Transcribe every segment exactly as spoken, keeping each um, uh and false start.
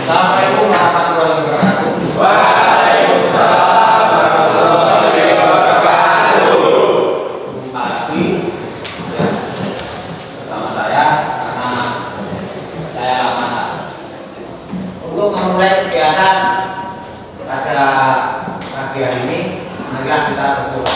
Assalamualaikum warahmatullahi wabarakatuh. Waalaikumsalam warahmatullahi wabarakatuh. Pagi ya, bersama saya karena saya amanah untuk memulai kegiatan pada pagi hari ini. Marilah kita berdoa.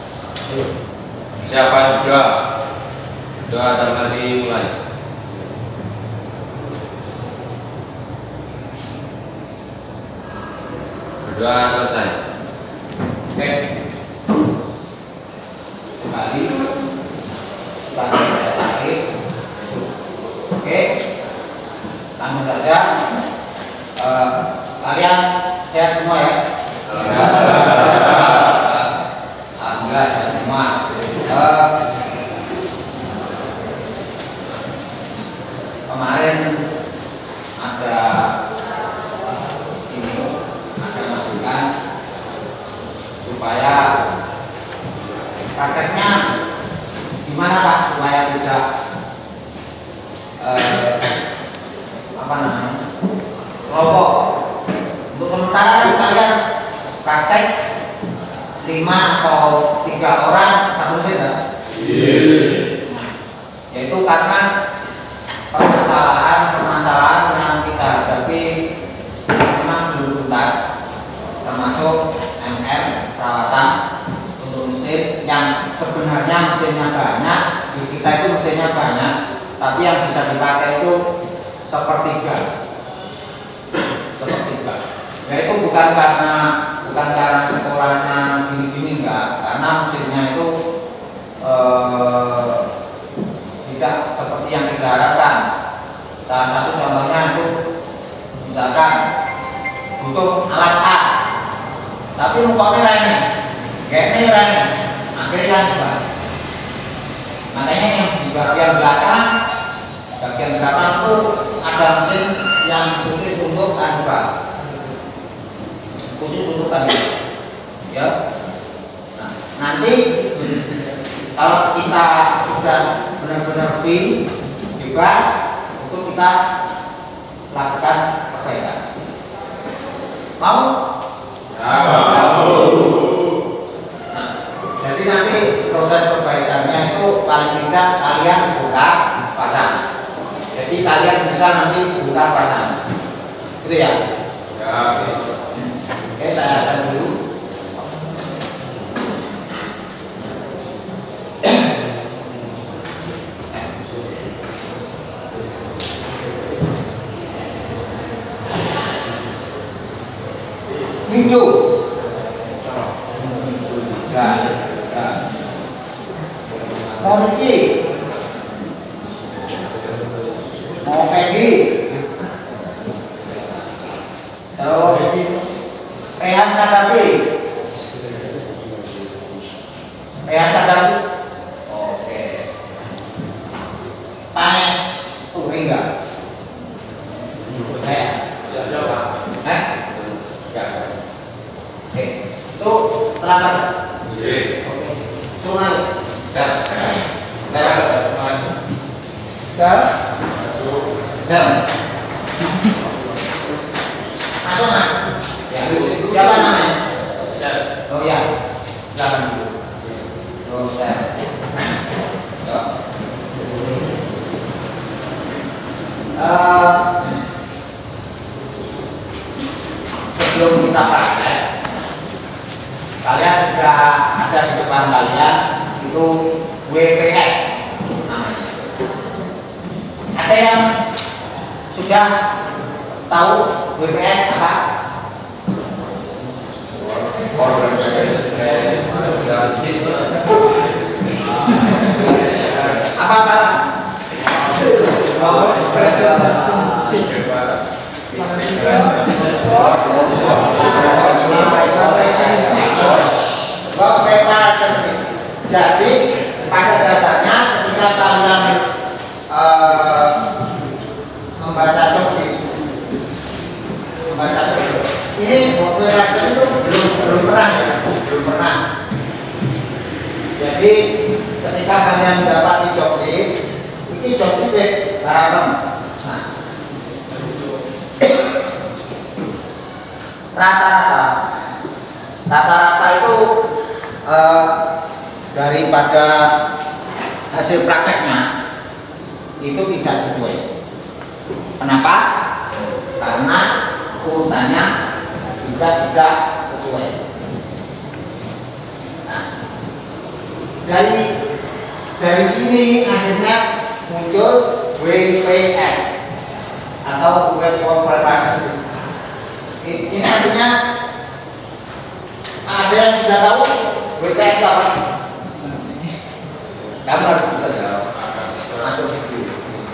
Siapa doa? Doa dalam dimulai. Berdoa selesai. Oke. Kembali kita tarik. Oke. Langsung saja. Eh, kalian sehat semua ya? Alhamdulillah sehat semua. Eh, kemarin ada ini ada masukan supaya prakteknya gimana Pak supaya tidak eh, apa namanya kelompok. Untuk sementara kan kalian praktek lima atau tiga orang satu mesin ya? Yaitu karena permasalahan-permasalahan yang kita hadapi memang belum tuntas, termasuk M R perawatan untuk mesin yang sebenarnya mesinnya banyak. Di kita itu mesinnya banyak, tapi yang bisa dipakai itu sepertiga, sepertiga. Ya itu bukan karena bukan karena sekolahnya gini-gini enggak, karena mesinnya itu eh, tidak seperti yang kita harapkan. Salah satu contohnya itu misalkan butuh alat A, tapi rupanya lainnya, kayaknya lainnya, akhirnya juga. Makanya yang di bagian belakang, bagian belakang itu ada mesin yang khusus untuk kanva, khusus untuk kanva, ya. Nah, nanti kalau kita sudah benar-benar free, bebas, untuk kita lakukan perbaikan. Mau? Mau. Nah, jadi nanti proses perbaikannya itu paling tidak kalian buka pasang. Jadi kalian bisa nanti buka pasang. Gitu ya? Ya. Oke, Oke saya akan dulu. Minggu. Ya, ya. Mau Niki, mau Peggy, terus Rehan Kadafi, Rehan Kadafi, oke. Panes, tuh enggak? Eh, eh, oke. Itu selamat. Oke. Sungai. Ya. Ya. Mas. Ya. Masuk. Ya. Masuk Mas. Ya. Siapa namanya? Oh ya. Silakan dulu. Oh, saya. Ya. Eh, sebelum kita praktek, kalian sudah ada di depan kalian itu W P S namanya. Ada yang sudah tahu W P S apa? Apa apa? Work preparation. Jadi pada dasarnya ketika kalian uh, membaca jokes, membaca jokes, ini work preparation itu belum belum pernah ya, belum pernah. Jadi ketika kalian mendapati jokes, ini jokes harapan. Nah, rata-rata rata-rata itu eh, daripada hasil prakteknya itu tidak sesuai. Kenapa? Karena urutannya juga tidak sesuai. Nah, dari dari sini akhirnya muncul W P S atau Web Preparation. Ini artinya ada yang sudah tahu W P S apa? Kamu harus bisa jawab. Masuk video.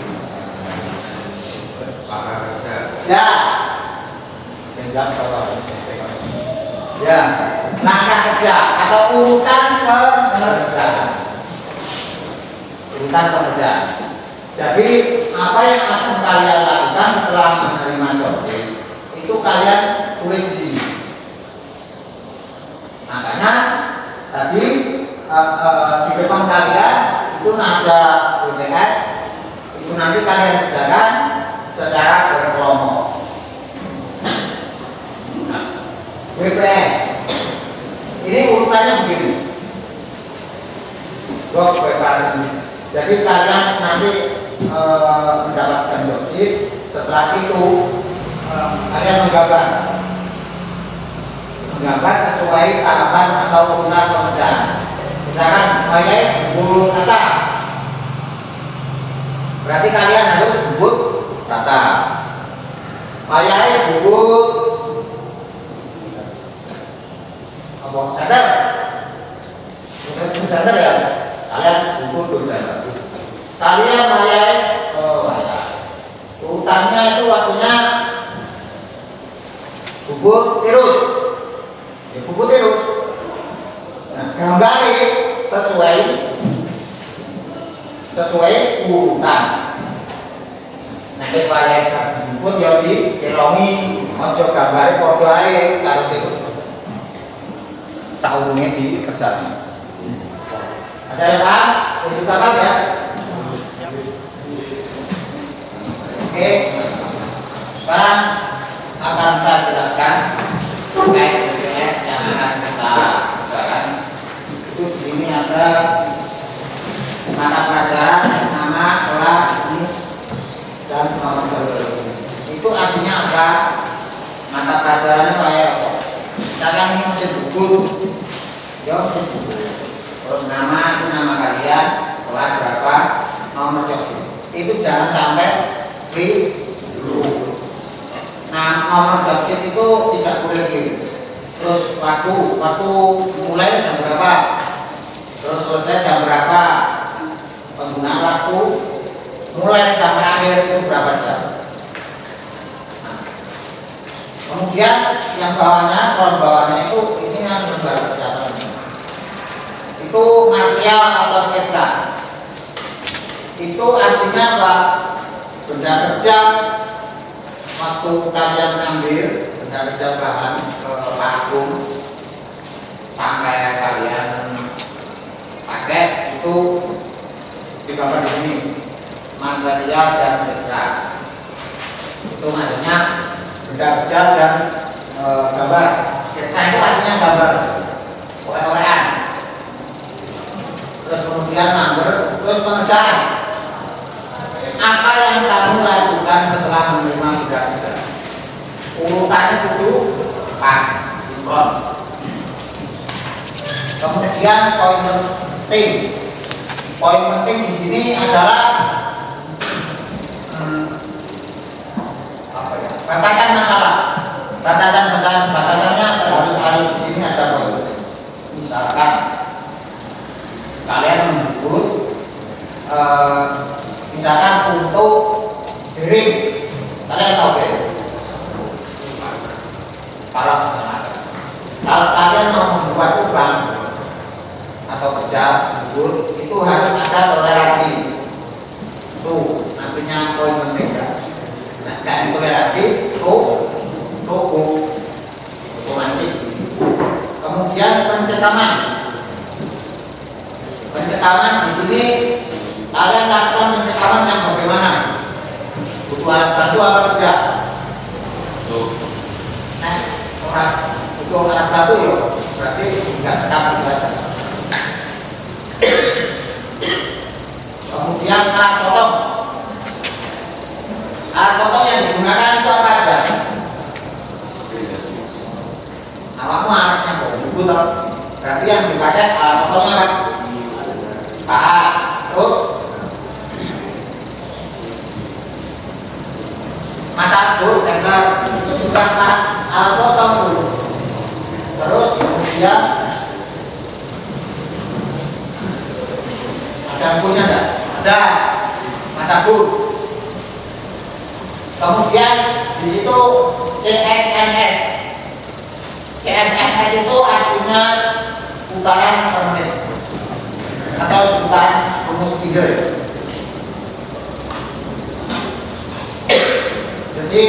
Ya, sehingga kalau ya langkah kerja atau urutan pekerjaan. Urutan pekerjaan. Jadi apa yang akan kalian lakukan setelah menerima job itu kalian tulis di sini. Makanya tadi uh, uh, di depan kalian itu ada W P S, itu nanti kalian kerjakan secara berkelompok. Nah, W P S ini urutannya begini. Job preparation. Jadi kalian nanti uh, mendapatkan job sheet. Setelah itu uh, kalian menggambar menggambar sesuai tahapan atau urutan pekerjaan. Misalkan saya bubut rata, berarti kalian harus bubut rata. Saya bubut apa? Sadar? Bukan sadar ya? Kalian bubut sadar. Kalian saya oh ya. Urutannya itu waktunya bubut terus. Ya, bubut terus. Nah, gambari sesuai sesuai urutan. Nanti saya bubut ya di kelongi ojo gambari padha ae karo sing saurunge di kerjaan. Ada yang paham? Itu paham ya? Oke. Sekarang akan saya jelaskan terkait W P S yang akan kita bicarakan. Itu di sini ada mata pelajaran nama, kelas, jenis, dan nomor telepon. Itu artinya apa? Mata pelajarannya kayak misalkan ini mesin buku, ya mesin buku. Terus nama itu nama kalian, kelas berapa, nomor telepon. Itu jangan sampai keliru. Nah, nomor job sheet itu tidak boleh keliru. Terus waktu waktu mulai jam berapa, terus selesai jam berapa, penggunaan waktu mulai sampai akhir itu berapa jam. Nah, kemudian yang bawahnya, kolom bawahnya itu ini yang lembar persiapan. Itu material atau sketsa. Itu artinya apa? Benda kerja waktu kalian ambil benda kerja bahan ke vakum sampai kalian pakai itu digambar di sini material dan sketsa. Itu maksudnya benda kerja dan e, gambar. Sketsa itu artinya gambar oleh-olehan. Terus kemudian number, terus pengerjaan. Apa yang kamu lakukan setelah menerima surat kerja? Urutannya itu pas, sinkron. Kemudian poin penting, poin penting di sini adalah hmm, apa ya? Batasan masalah. Batasan batasan batasannya harus harus di sini ada poin penting. Misalkan kalian menyebut uh, misalkan untuk dering, kalian tahu dering? Kalau kalau kalian mau membuat lubang atau pecah, bubur, itu harus ada toleransi. Itu artinya poin penting kan? Nah, dan toleransi itu toko otomatis. Kemudian pencekaman. Pencekaman di sini kalian lakukan pencekaman yang bagaimana? Butuh alat bantu apa tidak? Nah, alat untuk alat batu ya berarti nggak tetap itu aja. Kemudian alat potong. Alat potong yang digunakan itu apa aja? Awakmu alatnya buku toh. Berarti yang dipakai alat potongnya apa? Pahat. Terus mata bur center itu juga alat potong itu. Terus kemudian ada burnya enggak? Ada mata bur. Kemudian di situ C S N S. C S N S itu artinya putaran per menit atau putaran rumus figure. Jadi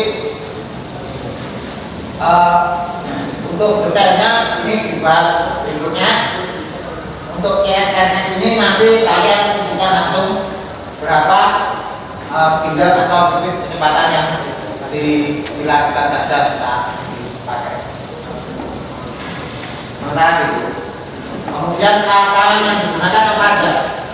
uh, untuk detailnya ini dibahas berikutnya. Untuk C S N S ini nanti kalian bisa langsung berapa uh, figure atau speed kecepatan yang dilakukan saja bisa dipakai. Sementara itu, kemudian alat tangan yang digunakan apa aja?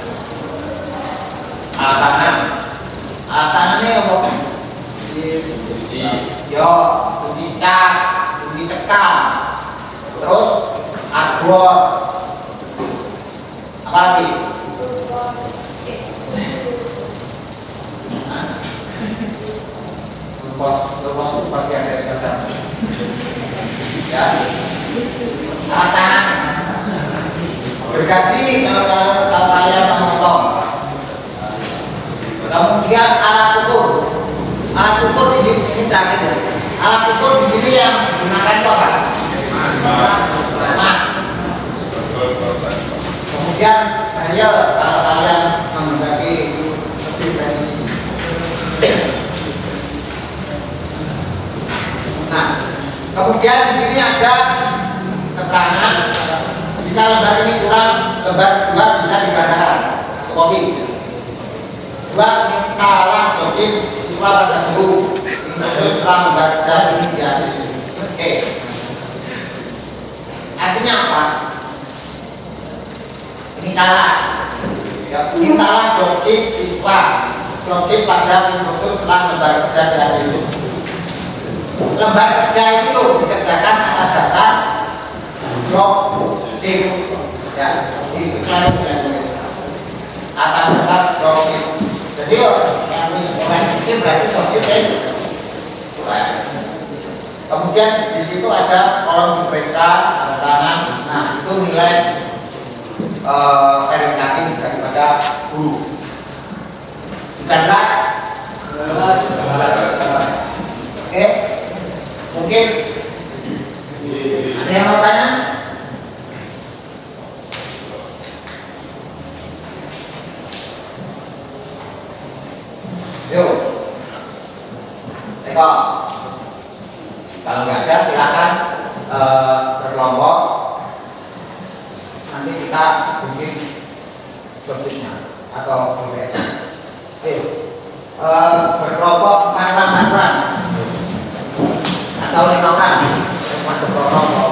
Alat tangan, alat tangan ini untuk Uji. yo, uji cat, uji cekal, terus arbor, apa lagi? Lupos, lupos itu bagian dari kata. Ya, alat tangan bergaji kalau kalau kalau kalian memotong. Kemudian alat ukur, alat ukur di sini ini terakhir ya. Alat ukur di sini yang digunakan itu apa? Mat. Kemudian saya kalau kalian menghendaki lebih presisi. Nah, kemudian di sini ada keterangan jika lembar ini kurang, lembar dua bisa digandakan kopi. Dua kalah kopi siswa pada suhu ini setelah membaca ini di atas ini. Oke. Artinya apa? Ini salah. Ya, ini salah joksit siswa. Joksit pada instruktur setelah lembar kerja di atas itu. Lembar kerja itu dikerjakan atas dasar job sim ya itu selalu dilakukan atas dasar job sim. Jadi yang ini berarti job sim es. Kemudian di situ ada kolom diperiksa tanda tangan. Nah itu nilai uh, verifikasi daripada guru. Bukan belas. Oke. Mungkin ada yang mau tanya? Yuk, tengok. Kalau nggak ada silakan uh, berkelompok. Nanti kita bikin topiknya atau P P S. Ayo, uh, berkelompok empat-empat atau lima orang masuk kelompok.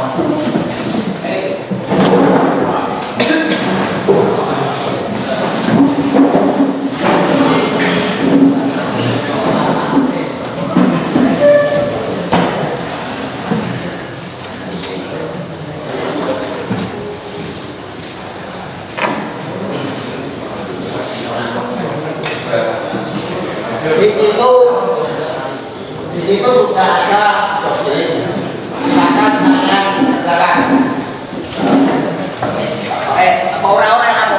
Di situ, di situ sudah ada dosen. Silakan kalian jalan. Eh, apa orang-orang apa?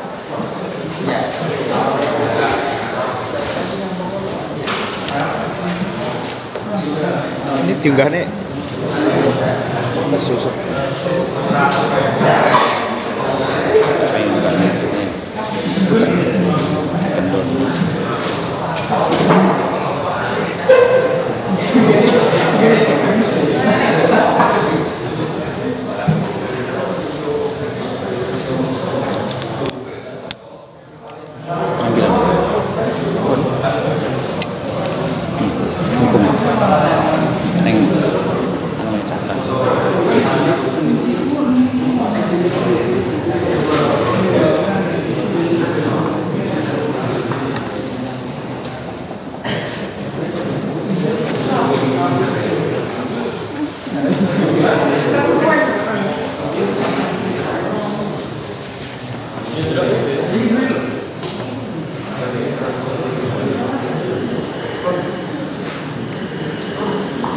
Ini tinggal nih susuk. Neng,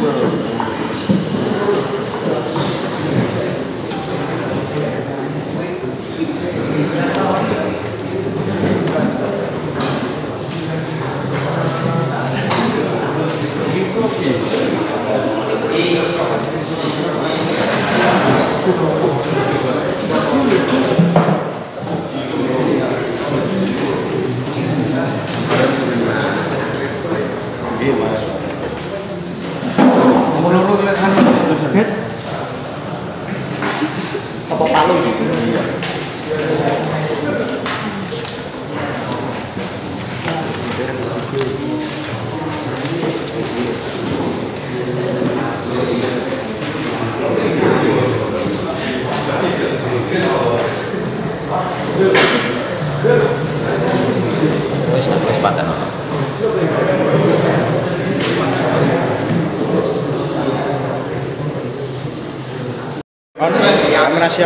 Apa palu gitu? Iya. Wis wis paten. Kamera siap.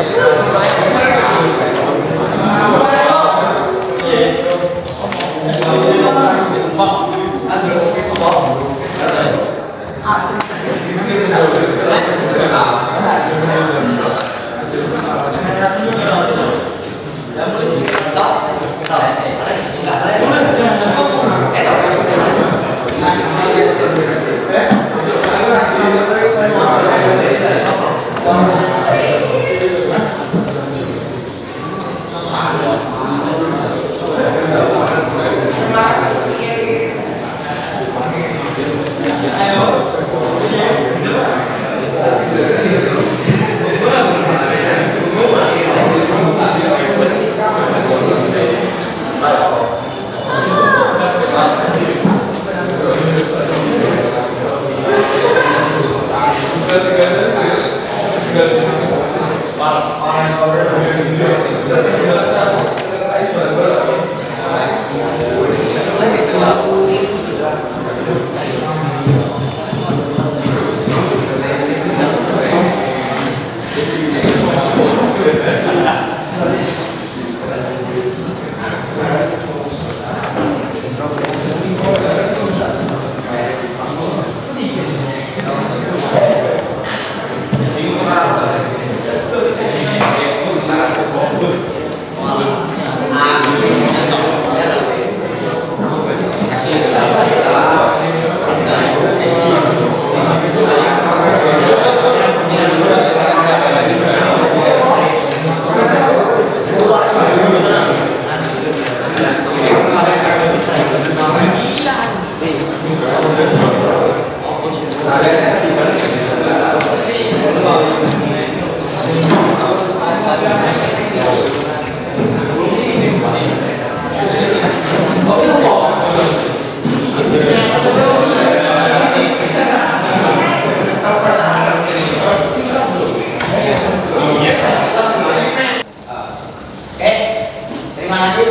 Terima kasih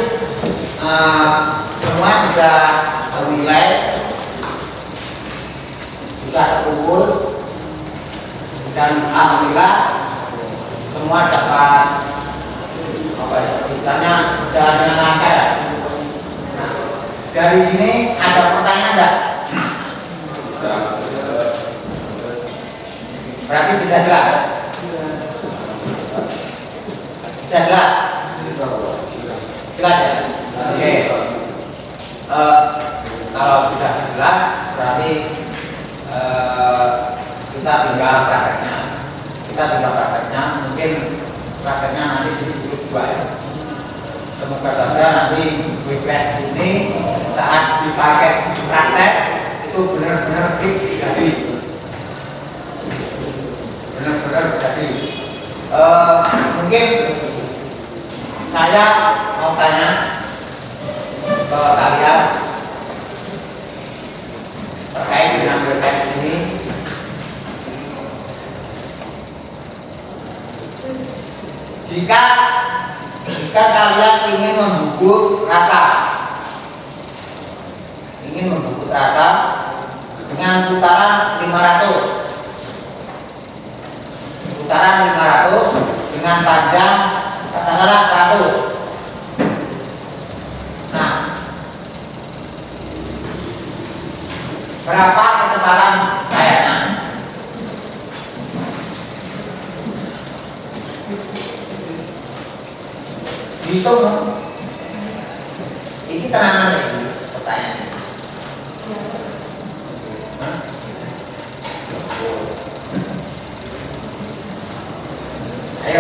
uh, semua sudah menilai, sudah terkumpul, dan alhamdulillah semua dapat apa ya, misalnya jalan dengan lancar. Nah, dari sini ada pertanyaan enggak? Berarti sudah jelas. Sudah jelas. Jelas ya? Oke. Okay. Uh, kalau sudah jelas berarti uh, kita tinggal prakteknya. Kita tinggal prakteknya. Mungkin prakteknya nanti di siklus dua ya. Semoga saja nanti weekend ini saat dipakai praktek itu benar-benar jadi. Benar-benar jadi. Uh, mungkin saya mau tanya ke kalian terkait dengan weekend ini. Jika jika kalian ingin membungkuk rata, ingin membungkuk rata dengan putaran lima ratus, putaran lima ratus dengan panjang katakanlah seratus. Nah, berapa kecepatan kayaknya? dihitung. Ini tenanan sih pertanyaan. Hah? Ayo.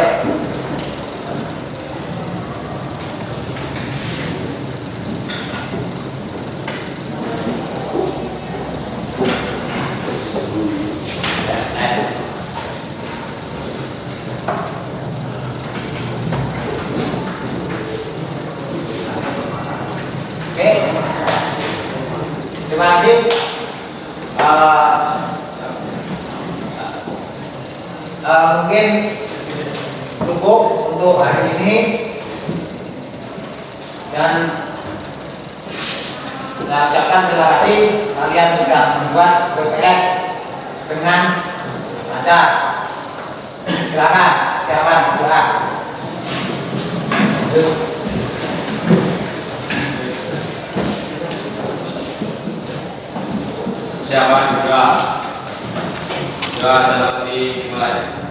Oke, terima kasih. Uh, uh, mungkin cukup untuk hari ini dan saya ucapkan terima kasih kalian sudah membuat B P S dengan lancar. Silakan, silakan doa. Siapa juga doa dalam dimulai.